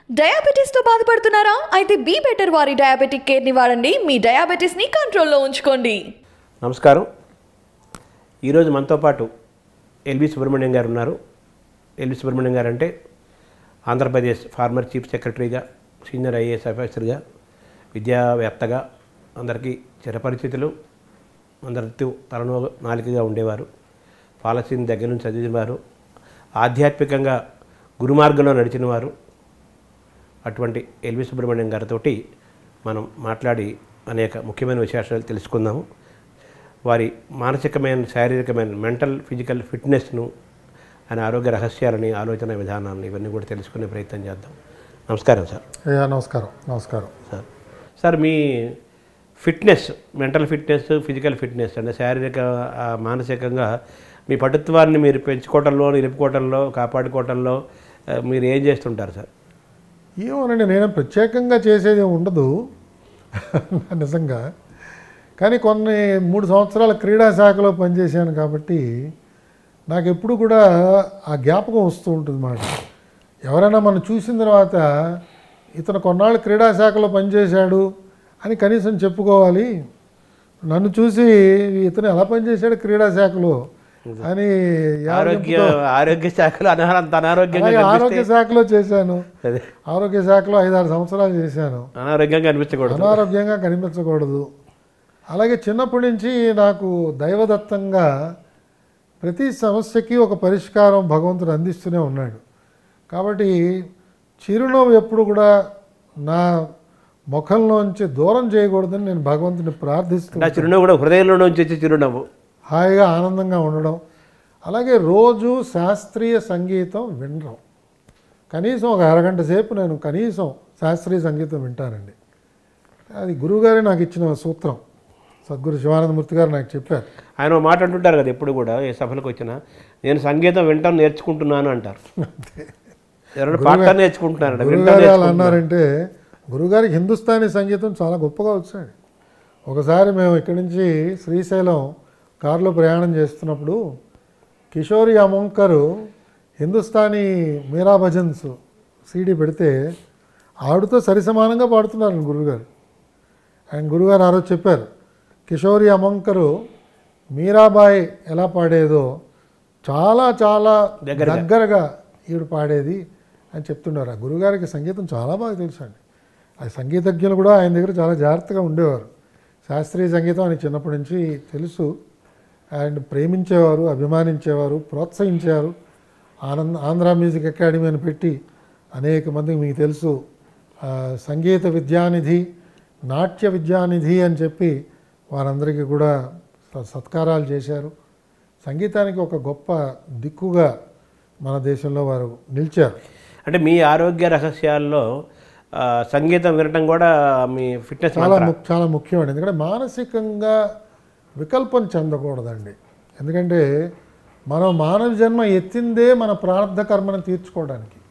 Diabetes తో బాధపడుతున్నారా? అయితే బీ బెటర్ వారి డయాబెటిక్ కేర్ ని వాడండి. మీ డయాబెటిస్ ని కంట్రోల్లో ఉంచుకోండి. నమస్కారం. ఈరోజు మనతో పాటు ఎల్వి సుబ్రహ్మణ్యం గారు ఉన్నారు. ఎల్వి సుబ్రహ్మణ్యం గారు అంటే ఆంధ్రప్రదేశ్ ఫార్మర్ చీఫ్ సెక్రటరీగా, సీనియర్ ఐఏఎస్ ఆఫీసర్గా, విద్యావేత్తగా అందరికీ చిరపరిచితులు. అందరితో తలను నాలికగా ఉండేవారు. పాలసీని దగ్గర నుంచి చదివినవారు. ఆధ్యాత్మికంగా గురుమార్గంలో నడిచినవారు. అటువంటి ఎల్వి సుబ్రహ్మణ్యం గారితో మనం మాట్లాడి అనేక ముఖ్యమైన విశేషాలు తెలుసుకుందాము. వారి మానసికమైన, శారీరకమైన, మెంటల్, ఫిజికల్ ఫిట్నెస్ను, ఆయన ఆరోగ్య రహస్యాలని, ఆలోచన విధానాలను ఇవన్నీ కూడా తెలుసుకునే ప్రయత్నం చేద్దాం. నమస్కారం సార్. నమస్కారం సార్, మీ fitness, mental fitness, physical fitness అంటే శారీరక, మానసికంగా మీ పటుత్వాన్ని మీరు పెంచుకోవటంలో, నిలుపుకోవటంలో, కాపాడుకోవటంలో మీరు ఏం చేస్తుంటారు సార్? ఏమోనండి, నేను ప్రత్యేకంగా చేసేది ఉండదు నిజంగా. కానీ 3 సంవత్సరాల క్రీడా శాఖలో పనిచేశాను కాబట్టి నాకు ఎప్పుడు కూడా ఆ జ్ఞాపకం వస్తూ ఉంటుంది మాట. ఎవరైనా మనం చూసిన తర్వాత ఇతను కొన్నాళ్ళు క్రీడా శాఖలో పనిచేశాడు అని కనీసం చెప్పుకోవాలి. నన్ను చూసి ఇతను ఎలా పనిచేశాడు క్రీడా శాఖలో అని. ఆరోగ్య శాఖలో ఆరోగ్య శాఖలో చేశాను. ఆరోగ్య శాఖలో 5-6 సంవత్సరాలు చేశాను. అనారోగ్యంగా కనిపించకూడదు. అలాగే చిన్నప్పటి నుంచి నాకు దైవదత్తంగా ప్రతి సమస్యకి ఒక పరిష్కారం భగవంతుడు అందిస్తూనే ఉన్నాడు. కాబట్టి చిరునవ్వు ఎప్పుడు కూడా నా ముఖంలోంచి దూరం చేయకూడదని నేను భగవంతుని ప్రార్థిస్తున్నాను. చిరునవ్వు కూడా హృదయంలోంచి వచ్చే చిరునవ్వు, హాయిగా ఆనందంగా ఉండడం. అలాగే రోజు శాస్త్రీయ సంగీతం వినడం. కనీసం ఒక అరగంట సేపు నేను కనీసం శాస్త్రీయ సంగీతం వింటానండి. అది గురువుగారే నాకు ఇచ్చిన సూత్రం. సద్గురు శివానందమూర్తి గారు నాకు చెప్పారు. ఆయన మాట అంటుంటారు కదా, ఎప్పుడు కూడా ఏ సభలకు వచ్చినా, నేను సంగీతం వింటాను, నేర్చుకుంటున్నాను అంటారు. గురుగారు అన్నారంటే, గురుగారికి హిందుస్థానీ సంగీతం చాలా గొప్పగా వచ్చాడు. ఒకసారి మేము ఇక్కడి నుంచి శ్రీశైలం కారులో ప్రయాణం చేస్తున్నప్పుడు కిషోరి అమోంకరు హిందుస్థానీ మీరా భజన్స్ సీడీ పెడితే ఆవిడతో సరిసమానంగా పాడుతున్నారు గురువుగారు. ఆయన గురువుగారు ఆ రోజు చెప్పారు, కిషోరి అమోంకరు మీరాబాయి ఎలా పాడేదో చాలా చాలా దగ్గరగా ఈవిడ పాడేది అని చెప్తున్నారు. ఆ గురువుగారికి సంగీతం చాలా బాగా తెలుసు అండి. ఆ సంగీతజ్ఞులు కూడా ఆయన దగ్గర చాలా జాగ్రత్తగా ఉండేవారు. శాస్త్రీయ సంగీతం అని చిన్నప్పటి నుంచి తెలుసు. ఆయన ప్రేమించేవారు, అభిమానించేవారు, ప్రోత్సహించారు. ఆంధ్ర మ్యూజిక్ అకాడమీ అని పెట్టి అనేక మందికి మీకు తెలుసు సంగీత విద్యానిధి, నాట్య విద్యానిధి అని చెప్పి వారందరికీ కూడా సత్కారాలు చేశారు. సంగీతానికి ఒక గొప్ప దిక్కుగా మన దేశంలో వారు నిలిచారు. అంటే మీ ఆరోగ్య రహస్యాల్లో సంగీతం వినటం కూడా మీ ఫిట్నెస్ చాలా ముఖ్యమండి. ఎందుకంటే మానసికంగా వికల్పం చెందకూడదండి. ఎందుకంటే మనం మానవ జన్మ ఎత్తిందే మన ప్రారంధ కర్మను తీర్చుకోవడానికి.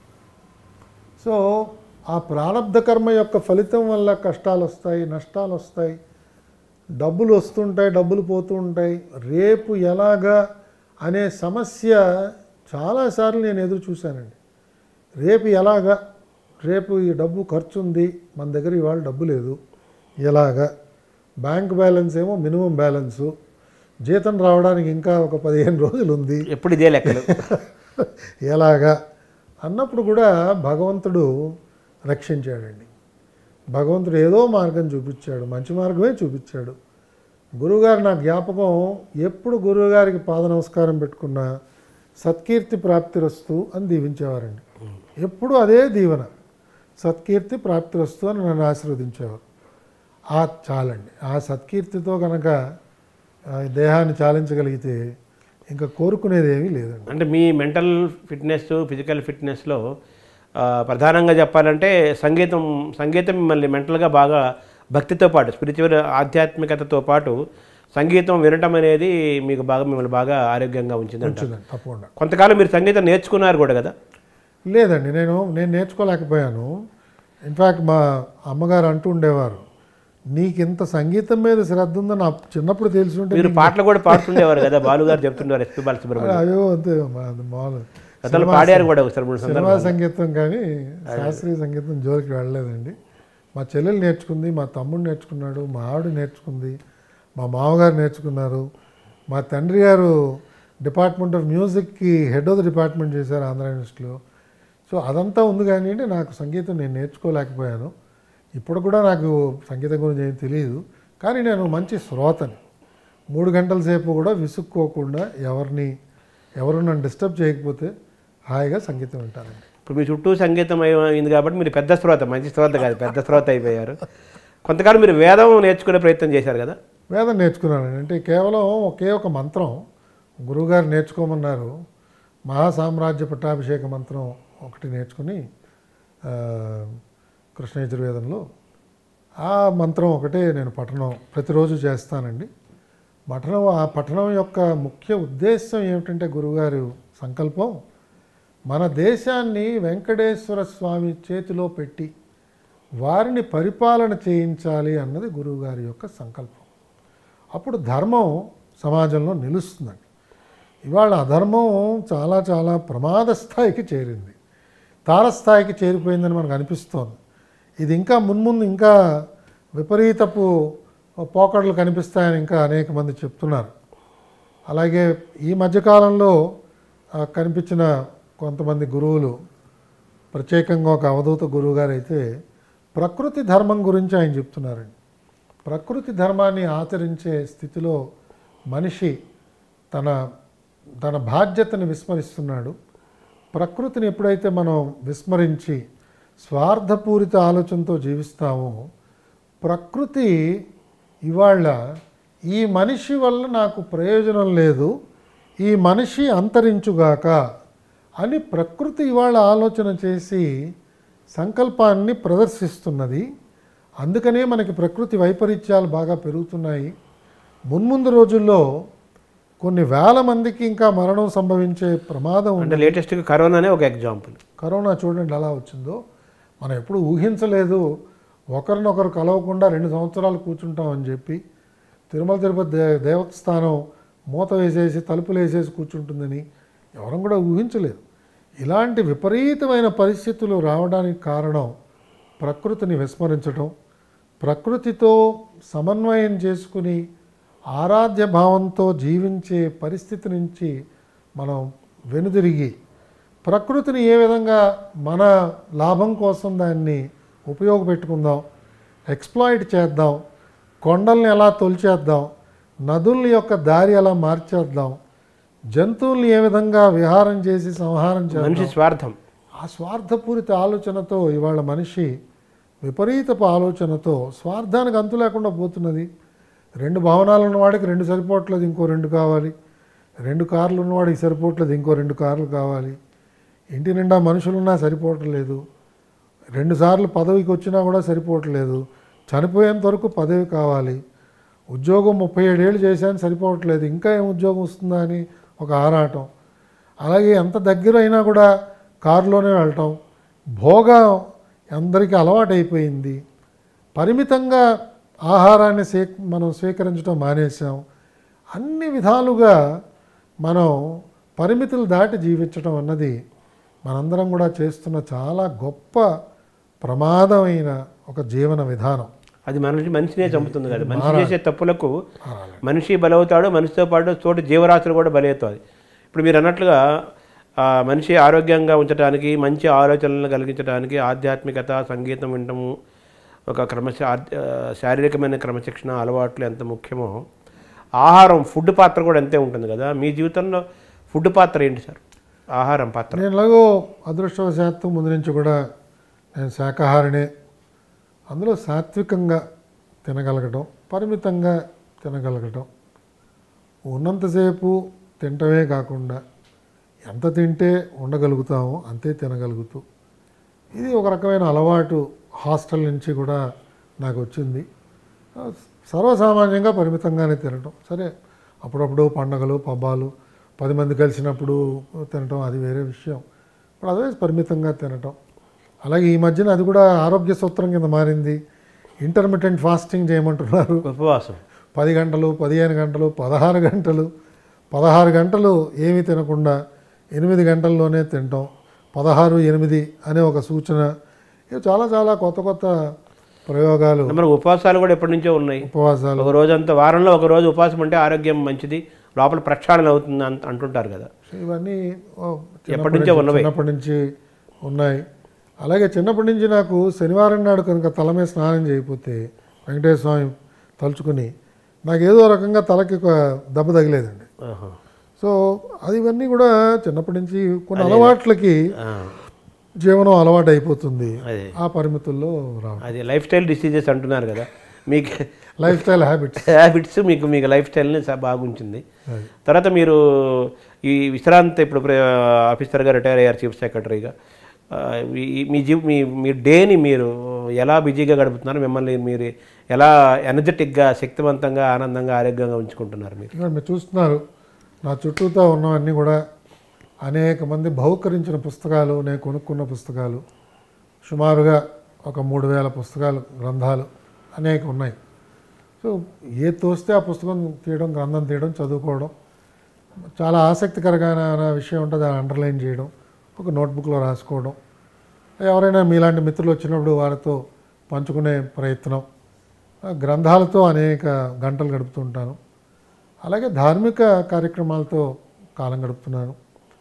సో ఆ ప్రారంధ కర్మ యొక్క ఫలితం వల్ల కష్టాలు వస్తాయి, నష్టాలు వస్తాయి, డబ్బులు వస్తుంటాయి, డబ్బులు పోతూ ఉంటాయి. రేపు ఎలాగా అనే సమస్య చాలాసార్లు నేను ఎదురు చూశానండి. రేపు ఎలాగా, రేపు ఈ డబ్బు ఖర్చు ఉంది, మన దగ్గర ఇవాళ డబ్బు లేదు, ఎలాగా, బ్యాంక్ బ్యాలెన్స్ ఏమో మినిమం బ్యాలెన్సు, జీతం రావడానికి ఇంకా ఒక 15 రోజులు ఉంది, ఎప్పుడు ఇదే లెక్కలు ఎలాగా అన్నప్పుడు కూడా భగవంతుడు రక్షించాడండి. భగవంతుడు ఏదో మార్గం చూపించాడు, మంచి మార్గమే చూపించాడు. గురువుగారు నా జ్ఞాపకం, ఎప్పుడు గురువుగారికి పాద నమస్కారం పెట్టుకున్నా సత్కీర్తి ప్రాప్తిరస్తు అని దీవించేవారండి. ఎప్పుడు అదే దీవెన, సత్కీర్తి ప్రాప్తిరస్తు అని నన్ను ఆశీర్వదించేవారు. చాలండి. ఆ సత్కీర్తితో కనుక దేహాన్ని చాలించగలిగితే ఇంకా కోరుకునేది ఏమీ లేదండి. అంటే మీ మెంటల్ ఫిట్నెస్, ఫిజికల్ ఫిట్నెస్లో ప్రధానంగా చెప్పాలంటే సంగీతం మిమ్మల్ని మెంటల్గా బాగా భక్తితో పాటు, స్పిరిచువల్ ఆధ్యాత్మికతతో పాటు సంగీతం వినటం అనేది మీకు మిమ్మల్ని బాగా ఆరోగ్యంగా ఉంచిందండి. తప్పకుండా. కొంతకాలం మీరు సంగీతం నేర్చుకున్నారు కూడా కదా? లేదండి, నేను నేర్చుకోలేకపోయాను. ఇన్ఫ్యాక్ట్ మా అమ్మగారు అంటూ ఉండేవారు, నీకు ఇంత సంగీతం మీద శ్రద్ధ ఉందని నాకు చిన్నప్పుడు తెలుసుంటే. మీరు పాటలు కూడా పాడుతుండేవారు కదా, బాలుగారు చెప్తుండేవారు, ఎస్పీ బాలసుబ్రహ్మణ్యం. అయ్యో అంతే మామూలు గతంలో పాడారు కూడా ఒకసారి 3 సినిమా సందర్భాలు. సంగీతం కానీ శాస్త్రీయ సంగీతం జోలికి వెళ్ళలేదండి. మా చెల్లెలు నేర్చుకుంది, మా తమ్ముడు నేర్చుకున్నాడు, మా ఆవిడ నేర్చుకుంది, మా మామగారు నేర్చుకున్నారు, మా తండ్రి గారు డిపార్ట్మెంట్ ఆఫ్ మ్యూజిక్కి హెడ్ ఆఫ్ ద డిపార్ట్మెంట్ చేశారు ఆంధ్ర యూనివర్సిటీలో. సో అదంతా ఉంది కానీ నాకు సంగీతం నేను నేర్చుకోలేకపోయాను. ఇప్పుడు కూడా నాకు సంగీతం గురించి ఏం తెలియదు. కానీ నేను మంచి శ్రోతని. 3 గంటల సేపు కూడా విసుక్కోకుండా ఎవరు నన్ను డిస్టర్బ్ చేయకపోతే హాయిగా సంగీతం వింటానండి. ఇప్పుడు మీ చుట్టూ సంగీతం అయింది కాబట్టి మీరు పెద్ద శ్రోత, మంచి శ్రోత కాదు, పెద్ద శ్రోత అయిపోయారు. కొంతకాలం మీరు వేదం నేర్చుకునే ప్రయత్నం చేశారు కదా? వేదం నేర్చుకున్నానండి. అంటే కేవలం ఒకే ఒక మంత్రం గురువుగారు నేర్చుకోమన్నారు. మహాసామ్రాజ్య పట్టాభిషేక మంత్రం ఒకటి నేర్చుకుని కృష్ణ యజుర్వేదంలో ఆ మంత్రం ఒకటే నేను పఠనం ప్రతిరోజు చేస్తానండి. ఆ పఠనం యొక్క ముఖ్య ఉద్దేశం ఏమిటంటే గురువుగారు సంకల్పం మన దేశాన్ని వెంకటేశ్వర స్వామి చేతిలో పెట్టి వారిని పరిపాలన చేయించాలి అన్నది గురువుగారి యొక్క సంకల్పం. అప్పుడు ధర్మం సమాజంలో నిలుస్తుందండి. ఇవాళ అధర్మం చాలా చాలా ప్రమాద స్థాయికి చేరింది, తారస్థాయికి చేరిపోయిందని మనకు అనిపిస్తోంది. ఇది ఇంకా మున్ముందు ఇంకా విపరీతపు పోకడలు కనిపిస్తాయని ఇంకా అనేక మంది చెప్తున్నారు. అలాగే ఈ మధ్యకాలంలో కనిపించిన కొంతమంది గురువులు, ప్రత్యేకంగా ఒక అవధూత గురువు గారు అయితే ప్రకృతి ధర్మం గురించి ఆయన చెప్తున్నారండి. ప్రకృతి ధర్మాన్ని ఆచరించే స్థితిలో మనిషి తన బాధ్యతని విస్మరిస్తున్నాడు. ప్రకృతిని ఎప్పుడైతే మనం విస్మరించి స్వార్థపూరిత ఆలోచనతో జీవిస్తామో ప్రకృతి ఇవాళ ఈ మనిషి వల్ల నాకు ప్రయోజనం లేదు, ఈ మనిషి అంతరించుగాక అని ప్రకృతి ఇవాళ ఆలోచన చేసి సంకల్పాన్ని ప్రదర్శిస్తున్నది. అందుకనే మనకి ప్రకృతి వైపరీత్యాలు బాగా పెరుగుతున్నాయి. మున్ముందు రోజుల్లో కొన్ని వేల మందికి ఇంకా మరణం సంభవించే ప్రమాదం ఉంది. అంటే లేటెస్ట్గా కరోనానే ఒక ఎగ్జాంపుల్. కరోనా చూడండి ఎలా వచ్చిందో. మనం ఎప్పుడు ఊహించలేదు ఒకరినొకరు కలవకుండా 2 సంవత్సరాలు కూర్చుంటామని చెప్పి. తిరుమల తిరుపతి దేవస్థానం మూత వేసేసి తలుపులు వేసేసి కూర్చుంటుందని ఎవరం కూడా ఊహించలేదు. ఇలాంటి విపరీతమైన పరిస్థితులు రావడానికి కారణం ప్రకృతిని విస్మరించడం, ప్రకృతితో సమన్వయం చేసుకుని ఆరాధ్య భావంతో జీవించే పరిస్థితి నుంచి మనం వెనుదిరిగి ప్రకృతిని ఏ విధంగా మన లాభం కోసం దాన్ని ఉపయోగపెట్టుకుందాం, ఎక్స్ప్లాయిట్ చేద్దాం, కొండల్ని ఎలా తొలిచేద్దాం, నదుల యొక్క దారి ఎలా మార్చేద్దాం, జంతువుల్ని ఏ విధంగా విహారం చేసి సంహారం చేద్దాం. స్వార్థం, ఆ స్వార్థపూరిత ఆలోచనతో ఇవాళ మనిషి విపరీతపు ఆలోచనతో స్వార్థానికి అంతు లేకుండా పోతున్నది. 2 భవనాలు ఉన్నవాడికి 2 సరిపోవట్లేదు, ఇంకో 2 కావాలి. 2 కార్లు ఉన్నవాడికి సరిపోవట్లేదు, ఇంకో 2 కార్లు కావాలి. ఇంటి నిండా మనుషులున్నా సరిపోవట్లేదు. 2 సార్లు పదవికి వచ్చినా కూడా సరిపోవట్లేదు. చనిపోయేంత వరకు పదవి కావాలి. ఉద్యోగం 37 ఏళ్ళు చేశాను సరిపోవట్లేదు, ఇంకా ఏం ఉద్యోగం వస్తుందా అని ఒక ఆరాటం. అలాగే ఎంత దగ్గర అయినా కూడా కారులోనే వెళ్ళటం. భోగం అందరికీ అలవాటైపోయింది. పరిమితంగా ఆహారాన్ని మనం స్వీకరించడం మానేసాం. అన్ని విధాలుగా మనం పరిమితులు దాటి జీవించడం అన్నది మనందరం కూడా చేస్తున్న చాలా గొప్ప ప్రమాదమైన ఒక జీవన విధానం. అది మనిషినే చంపుతుంది కదా. మనిషి చేసే తప్పులకు మనిషి బలవుతాడు, మనిషితో పాటు తోటి జీవరాశులు కూడా బలవుతాయి. ఇప్పుడు మీరు అన్నట్లుగా మనిషి ఆరోగ్యంగా ఉంచడానికి, మంచి ఆలోచనలను కలిగించడానికి ఆధ్యాత్మికత, సంగీతం వినటము, ఒక శారీరకమైన క్రమశిక్షణ అలవాట్లు ఎంత ముఖ్యమో ఆహారం, ఫుడ్ పాత్ర కూడా అంతే ఉంటుంది కదా. మీ జీవితంలో ఫుడ్ పాత్ర ఏంటి సార్? ఆహారం పాత్ర. నేను ఎలాగో అదృష్టవశాత్తు ముందు నుంచి కూడా నేను శాకాహారినే. అందులో సాత్వికంగా తినగలగటం, పరిమితంగా తినగలగటం, ఉన్నంతసేపు తినటమే కాకుండా ఎంత తింటే ఉండగలుగుతామో అంతే తినగలుగుతూ, ఇది ఒక రకమైన అలవాటు హాస్టల్ నుంచి కూడా నాకు వచ్చింది. సర్వసామాన్యంగా పరిమితంగానే తినటం. సరే అప్పుడప్పుడు పండగలు పబ్బాలు 10 మంది కలిసినప్పుడు తినటం అది వేరే విషయం. ఇప్పుడు అదే పరిమితంగా తినటం. అలాగే ఈ మధ్యన అది కూడా ఆరోగ్య సూత్రం కింద మారింది. ఇంటర్మిటెంట్ ఫాస్టింగ్ చేయమంటున్నారు. ఉపవాసం 10 గంటలు, 15 గంటలు, 16 గంటలు, 16 గంటలు ఏమీ తినకుండా 8 గంటల్లోనే తినటం, 16-8 అనే ఒక సూచన, ఇవి చాలా చాలా కొత్త కొత్త ప్రయోగాలు. మనకు ఉపవాసాలు కూడా ఎప్పటి నుంచో ఉన్నాయి. ఉపవాసాలు ఒక రోజంతా వారంలో ఒక రోజు ఉపవాసం అంటే ఆరోగ్యం మంచిది, లోపల ప్రక్షాళన అవుతుంది అంటుంటారు కదా. ఇవన్నీ ఎప్పటి నుంచో ఉన్నవి, చిన్నప్పటి నుంచి ఉన్నాయి. అలాగే చిన్నప్పటి నుంచి నాకు శనివారం నాడు కనుక తల మీద స్నానం చేయకపోతే వెంకటేశ్వర స్వామి తలుచుకుని నాకు ఏదో రకంగా తలకి ఒక దెబ్బ తగిలేదండి. సో అది ఇవన్నీ కూడా చిన్నప్పటి నుంచి కొన్ని అలవాట్లకి జీవనం అలవాటు అయిపోతుంది, ఆ పరిమితుల్లో రావడం. అది లైఫ్ స్టైల్ డిసీజెస్ అంటున్నారు కదా, మీకు లైఫ్ స్టైల్ హ్యాబిట్స్ మీకు లైఫ్ స్టైల్ని బాగుంచింది. తర్వాత మీరు ఈ విశ్రాంతి ఇప్పుడు ఆఫీసర్గా రిటైర్ అయ్యారు, చీఫ్ సెక్రటరీగా. మీ డేని మీరు ఎలా బిజీగా గడుపుతున్నారు, మిమ్మల్ని మీరు ఎలా ఎనర్జెటిక్గా, శక్తివంతంగా, ఆనందంగా, ఆరోగ్యంగా ఉంచుకుంటున్నారు? మీరు చూస్తున్నారు నా చుట్టూతో ఉన్నవన్నీ కూడా అనేక మంది బహుకరించిన పుస్తకాలు, నేను కొనుక్కున్న పుస్తకాలు, సుమారుగా ఒక 3000 పుస్తకాలు, గ్రంథాలు అనేక ఉన్నాయి. సో ఏ తోస్తే ఆ పుస్తకం తీయడం, గ్రంథం తీయడం, చదువుకోవడం, చాలా ఆసక్తికరమైన విషయం ఉంటుంది దాన్ని అండర్లైన్ చేయడం, ఒక నోట్బుక్లో రాసుకోవడం, ఎవరైనా మీలాంటి మిత్రులు వచ్చినప్పుడు వారితో పంచుకునే ప్రయత్నం, గ్రంథాలతో అనేక గంటలు గడుపుతుంటాను. అలాగే ధార్మిక కార్యక్రమాలతో కాలం గడుపుతున్నాను.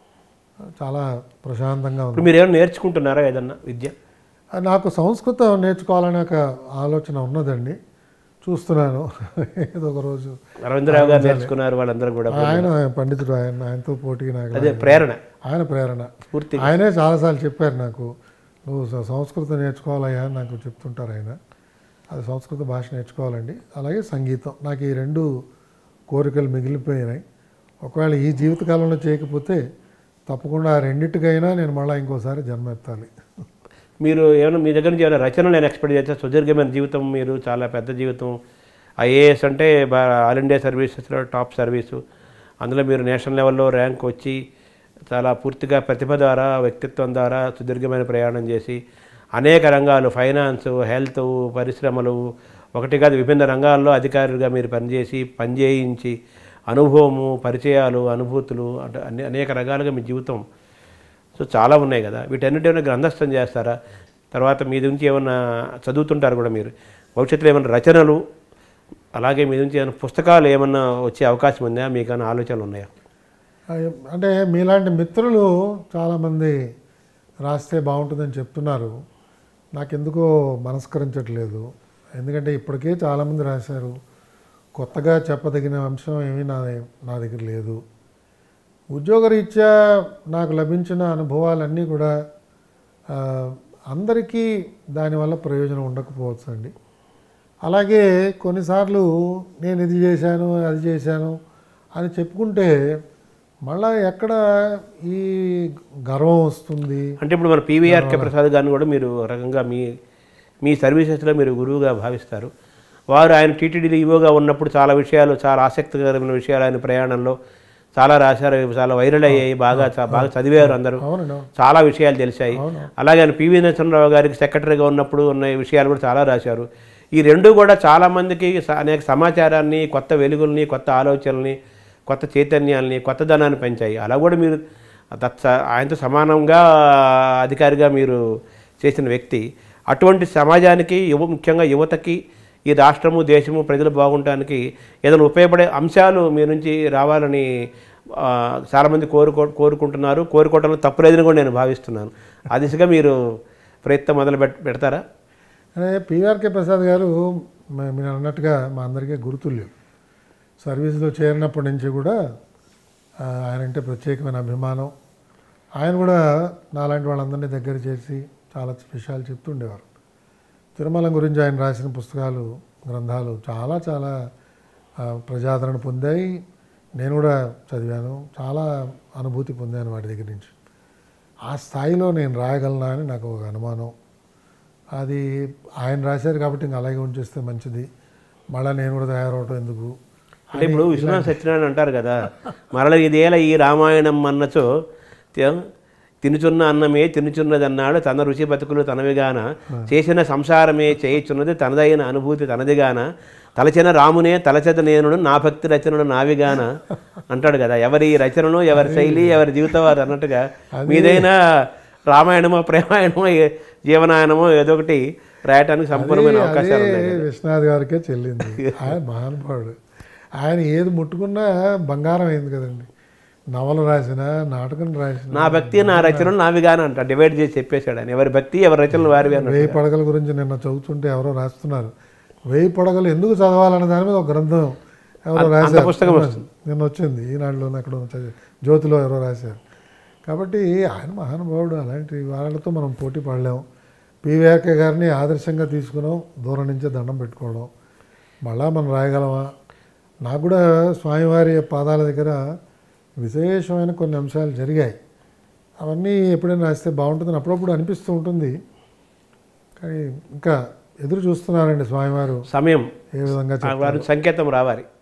చాలా ప్రశాంతంగా ఉంది. మీరు ఏమైనా నేర్చుకుంటున్నారా ఏదన్నా విద్య? నాకు సంస్కృతం నేర్చుకోవాలనే ఒక ఆలోచన ఉన్నదండి, చూస్తున్నాను. ఏదో ఒక రోజు రవీంద్రరావు గారు నేర్చుకున్నారు, వాళ్ళందరూ కూడా. ఆయన పండితుడు, ఆయనతో పోటీకి నాకు అదే ప్రేరణ, ఆయన ప్రేరణ. పూర్తి ఆయనే చాలాసార్లు చెప్పారు నాకు, నువ్వు సంస్కృతం నేర్చుకోవాలయ్యా అని నాకు చెప్తుంటారు ఆయన. అది సంస్కృత భాష నేర్చుకోవాలండి, అలాగే సంగీతం. నాకు ఈ 2 కోరికలు మిగిలిపోయినాయి. ఒకవేళ ఈ జీవితకాలంలో చేయకపోతే తప్పకుండా ఆ రెండింటికైనా నేను మళ్ళీ ఇంకోసారి జన్మ ఎత్తాలి. మీరు ఏమైనా మీ దగ్గర నుంచి ఏమైనా రచనలు నేను ఎక్స్పెక్ట్ చేస్తే, సుదీర్ఘమైన జీవితం, మీరు చాలా పెద్ద జీవితం, ఐఏఎస్ అంటే ఆల్ ఇండియా సర్వీసెస్లో టాప్ సర్వీసు, అందులో మీరు నేషనల్ లెవెల్లో ర్యాంక్ వచ్చి చాలా పూర్తిగా ప్రతిభ ద్వారా, వ్యక్తిత్వం ద్వారా సుదీర్ఘమైన ప్రయాణం చేసి అనేక రంగాలు, ఫైనాన్స్, హెల్త్, పరిశ్రమలు, ఒకటి కాదు విభిన్న రంగాల్లో అధికారులుగా మీరు పనిచేయించి అనుభవము, పరిచయాలు, అనుభూతులు అంటే అనేక రకాలుగా మీ జీవితం సో చాలా ఉన్నాయి కదా. వీటన్నిటి ఏమైనా గ్రంథస్థం చేస్తారా? తర్వాత మీ నుంచి ఏమన్నా చదువుతుంటారు కూడా మీరు, భవిష్యత్తులో ఏమైనా రచనలు, అలాగే మీ నుంచి ఏమైనా పుస్తకాలు ఏమన్నా వచ్చే అవకాశం ఉందా? మీకు ఏమైనా ఆలోచనలు ఉన్నాయా? అంటే మీలాంటి మిత్రులు చాలామంది రాస్తే బాగుంటుందని చెప్తున్నారు, నాకెందుకో మనస్కరించట్లేదు. ఎందుకంటే ఇప్పటికే చాలామంది రాశారు, కొత్తగా చెప్పదగిన అంశం ఏమీ నా దగ్గర లేదు. ఉద్యోగరీత్యా నాకు లభించిన అనుభవాలన్నీ కూడా అందరికీ దానివల్ల ప్రయోజనం ఉండకపోవచ్చు అండి. అలాగే కొన్నిసార్లు నేను ఇది చేశాను, అది చేశాను అని చెప్పుకుంటే మళ్ళీ ఎక్కడ ఈ గర్వం వస్తుంది. అంటే ఇప్పుడు మన పివిఆర్కే ప్రసాద్ గారిని కూడా మీరు రకంగా మీ సర్వీసెస్లో మీరు గురువుగా భావిస్తారు. వారు ఆయన టీటీడీలో ఈవోగా ఉన్నప్పుడు చాలా విషయాలు, చాలా ఆసక్తికరమైన విషయాలు ఆయన ప్రయాణంలో చాలా రాశారు, చాలా వైరల్ అయ్యాయి, బాగా చదివారు అందరూ, చాలా విషయాలు తెలిసాయి. అలాగే ఆయన పివి నరసింహరావు గారికి సెక్రటరీగా ఉన్నప్పుడు ఉన్న విషయాలు కూడా చాలా రాశారు. ఈ రెండు కూడా చాలామందికి అనేక సమాచారాన్ని, కొత్త వెలుగుల్ని, కొత్త ఆలోచనల్ని, కొత్త చైతన్యాల్ని, కొత్తదనాన్ని పెంచాయి. అలా కూడా మీరు ఆయనతో సమానంగా అధికారిగా మీరు చేసిన వ్యక్తి. అటువంటి సమాజానికి ముఖ్యంగా యువతకి, ఈ రాష్ట్రము, దేశము, ప్రజలు బాగుండటానికి ఏదైనా ఉపయోగపడే అంశాలు మీ నుంచి రావాలని చాలామంది కోరుకుంటున్నారు. కోరుకోవడంలో తప్పులేదని కూడా నేను భావిస్తున్నాను. ఆ దిశగా మీరు ప్రయత్నం మొదలు పెడతారా? పివిఆర్కే ప్రసాద్ గారు మీరు అన్నట్టుగా మా అందరికీ గుర్తులేవు. సర్వీస్లో చేరినప్పటి నుంచి కూడా ఆయనంటే ప్రత్యేకమైన అభిమానం. ఆయన కూడా నాలాంటి వాళ్ళందరినీ దగ్గర చేసి చాలా విషయాలు చెప్తుండేవారు. తిరుమల గురించి ఆయన రాసిన పుస్తకాలు, గ్రంథాలు చాలా చాలా ప్రజాదరణ పొందాయి. నేను కూడా చదివాను, చాలా అనుభూతి పొందాను వాటి దగ్గర నుంచి. ఆ స్థాయిలో నేను రాయగలనా అని నాకు ఒక అనుమానం. అది ఆయన రాశారు కాబట్టి ఇంకా అలాగే ఉంచేస్తే మంచిది, మళ్ళీ నేను కూడా తయారవటం ఎందుకు. అంటే ఇప్పుడు విశ్వనాథ సత్యనారాయణ అంటారు కదా, మరల ఇదేలా ఈ రామాయణం అన్నచో తినుచున్న అన్నమే తినుచున్నదన్నాడు తన రుచి బతుకులు తనవిగాన చేసిన సంసారమే చేయుచున్నది తనదైన అనుభూతి తనదిగాన తలచిన రామునే తలచెద నేనుడు నా భక్తి రచనను నావిగాన అంటాడు కదా. ఎవరి రచనను ఎవరి శైలి ఎవరి జీవితం వారు అన్నట్టుగా మీదైనా రామాయణమో ప్రేమాయణమో జీవనాయనమో ఏదో ఒకటి రాయటానికి సంపూర్ణమైన అవకాశాలు ఉన్నాయి. విశ్వనాథ్ గారికే చెల్లింది. ఆయన మహానుభావుడు. ఆయన ఏది ముట్టుకున్నా బంగారం అయింది కదండి. నవలు రాసిన, నాటకం రాసిన, నా భక్తి నా రచనలు నావిగాన అంట డివైడ్ చేసి చెప్పేశాడు ఆయన. ఎవరి భక్తి ఎవరి రచనలు వారివి అన్న. 1000 పడగల గురించి నిన్న చదువుతుంటే ఎవరో రాస్తున్నారు. 1000 పడగలు ఎందుకు చదవాలనే దాని మీద ఒక గ్రంథం ఎవరో రాశారు. పుస్తకం వస్తుంది నిన్న వచ్చింది ఈనాడులో, అక్కడ జ్యోతిలో ఎవరో రాశారు. కాబట్టి ఆయన మహానుభావుడు. అలాంటి వాళ్ళతో మనం పోటీ పడలేము. పివిఆర్కే గారిని ఆదర్శంగా తీసుకున్నాం, దూరం నుంచే దండం పెట్టుకోవడం. మళ్ళా మనం రాయగలమా? నాకు కూడా స్వామివారి పాదాల దగ్గర విశేషమైన కొన్ని అంశాలు జరిగాయి. అవన్నీ ఎప్పుడైనా రాస్తే బాగుంటుందని అప్పుడప్పుడు అనిపిస్తూ ఉంటుంది. కానీ ఇంకా ఎదురు చూస్తున్నారండి స్వామివారు సమయం ఏ విధంగా వారి సంకేతం రావాలి.